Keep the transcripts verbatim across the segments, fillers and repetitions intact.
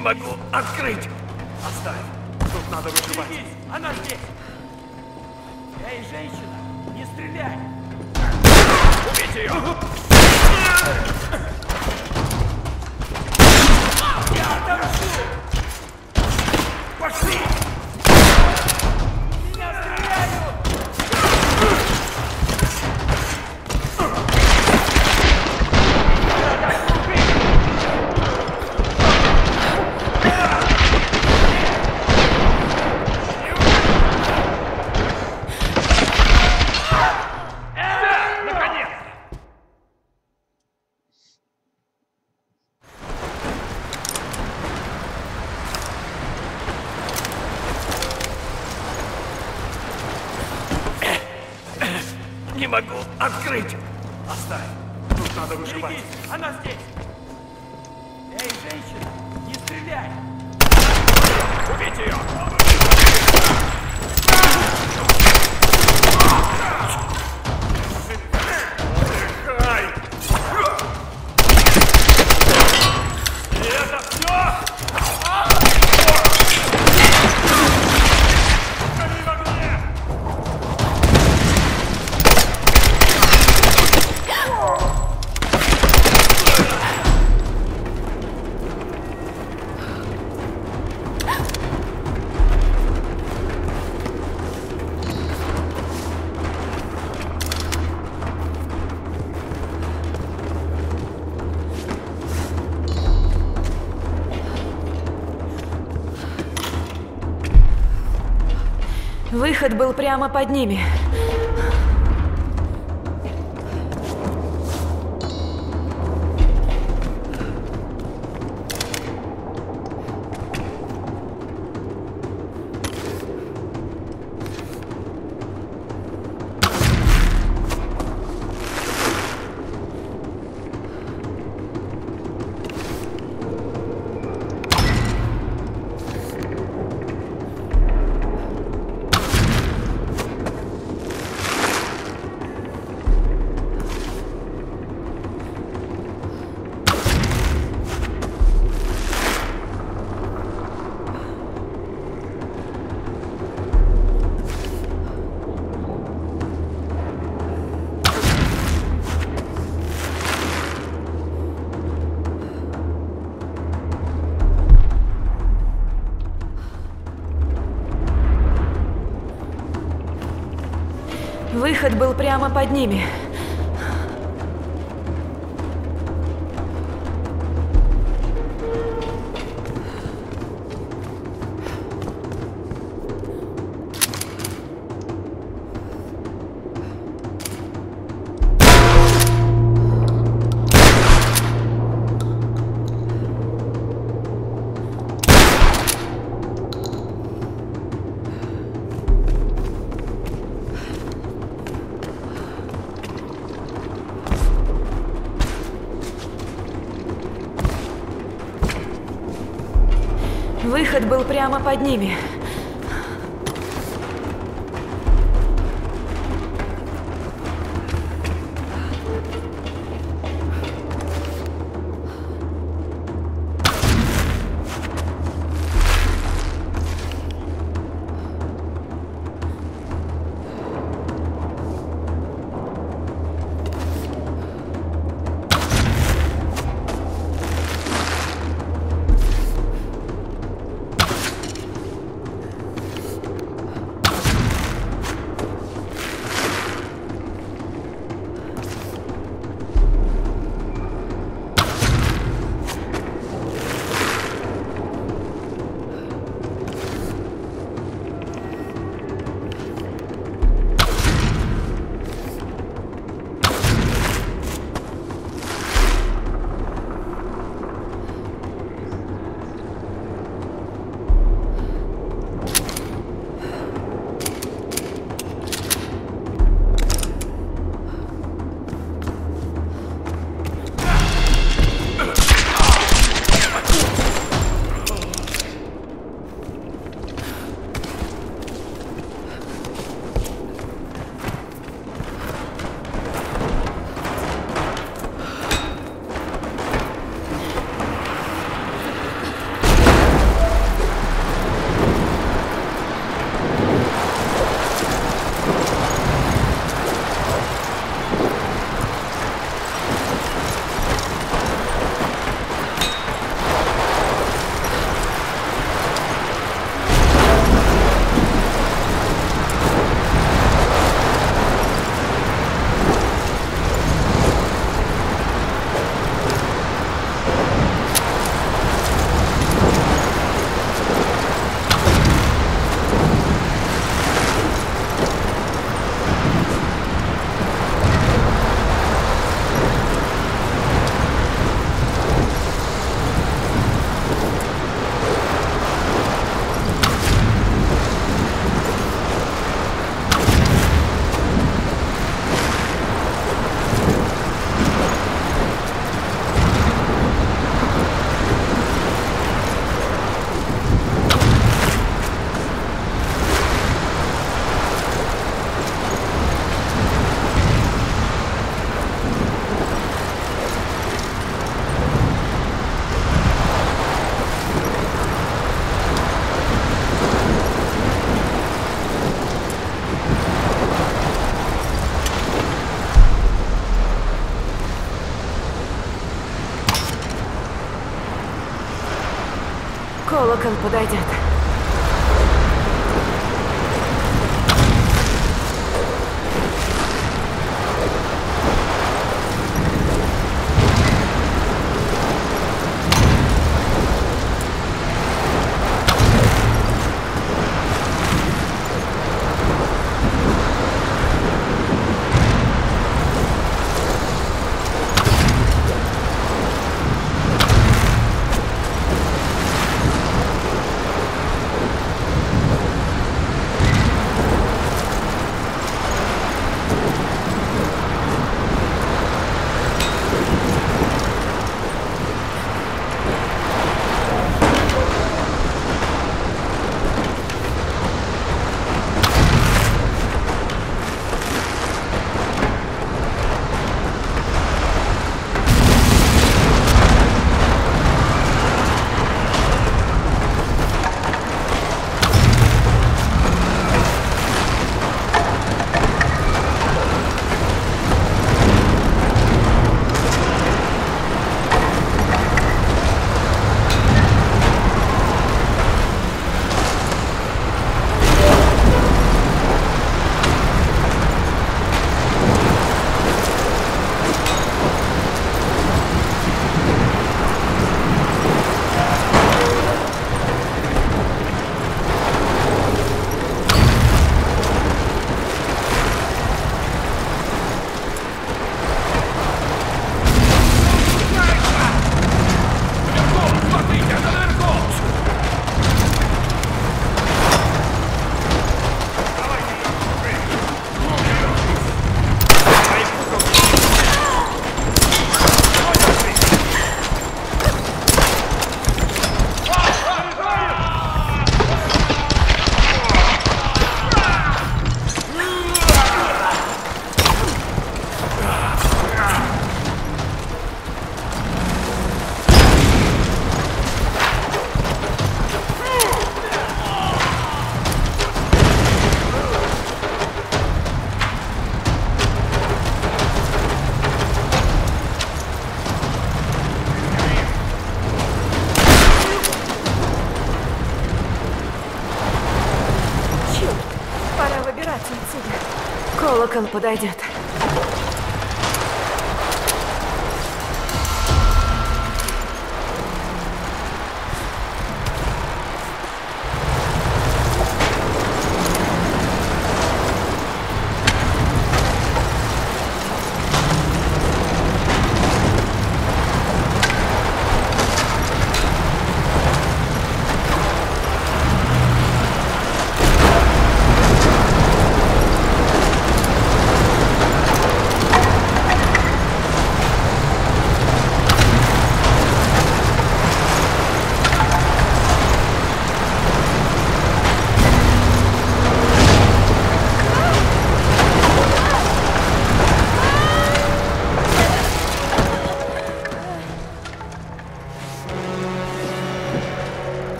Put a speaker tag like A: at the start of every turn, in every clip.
A: могу открыть.
B: Оставь. Тут надо выживать.
C: Берегись! Она здесь! Эй, женщина! Не стреляй!
A: Убейте ее!
C: Я отомщу!
A: Пошли!
C: Меня стреляют!
A: Не могу открыть.
B: Оставь. Тут надо выживать.
C: Берегись! Она здесь! Эй, женщина! Не стреляй!
A: Убейте ее!
B: Отдыхай! И это все? Гори в огне!
D: Выход был прямо под ними. Выход был прямо под ними. Выход был прямо под ними. Колокол подойдет. Колокол подойдет.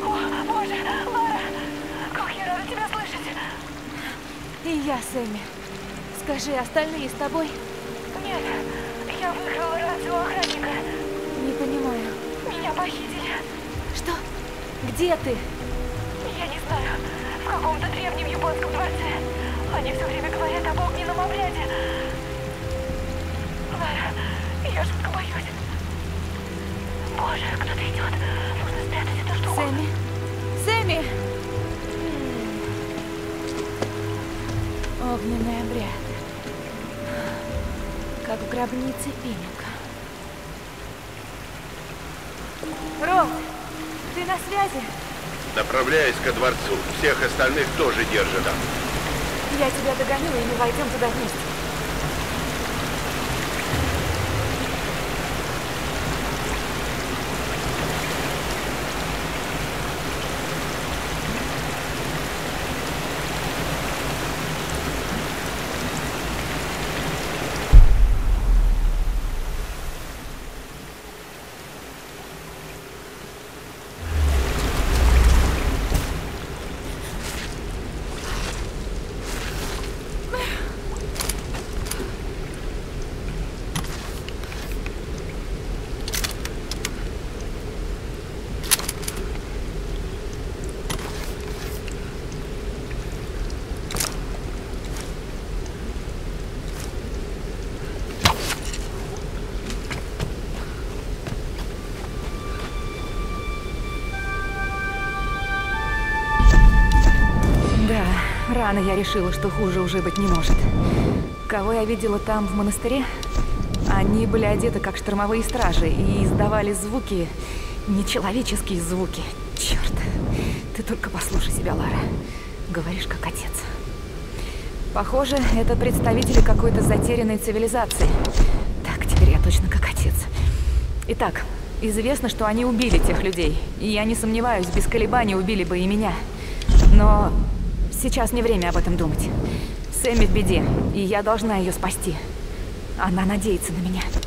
E: Боже, Лара, как я рада тебя слышать.
D: И я, Сэмми. Скажи, остальные с тобой?
E: Нет, я выиграла рацию охранника.
D: Не понимаю.
E: Меня похитили.
D: Что? Где ты?
E: Я не знаю, в каком-то древнем японском дворце. Они все время говорят об огненном обряде. Лара, я жутко боюсь. Боже, кто-то идет. Нужно спрятать эту штуку.
D: Сэмми? Сэмми! Огненный обряд. Как в гробнице Пиника. Ролл, ты на связи?
F: Направляюсь ко дворцу. Всех остальных тоже держат там.
D: Я тебя догоню, и мы войдем туда вместе. Рано я решила, что хуже уже быть не может. Кого я видела там, в монастыре? Они были одеты как штормовые стражи и издавали звуки, нечеловеческие звуки. Черт, ты только послушай себя, Лара. Говоришь, как отец. Похоже, это представители какой-то затерянной цивилизации. Так, теперь я точно как отец. Итак, известно, что они убили тех людей. И я не сомневаюсь, без колебаний убили бы и меня. Но сейчас не время об этом думать. Сэмми в беде, и я должна ее спасти. Она надеется на меня.